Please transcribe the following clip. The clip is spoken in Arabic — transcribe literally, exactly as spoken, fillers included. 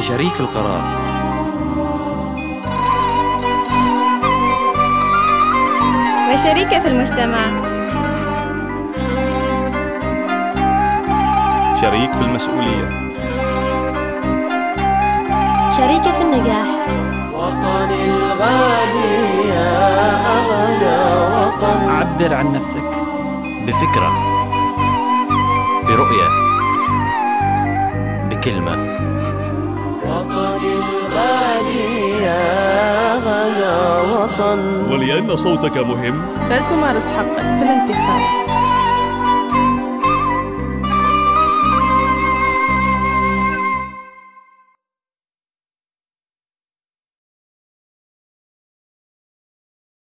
شريك في القرار. وشريكة في المجتمع. شريك في المسؤولية. شريكة في النجاح. وطني الغالي يا أغلى وطن. عبر عن نفسك بفكرة، برؤية، بكلمة. وطني الغالي يا أغلى وطن. ولأن صوتك مهم فلتمارس حقك في الانتخاب.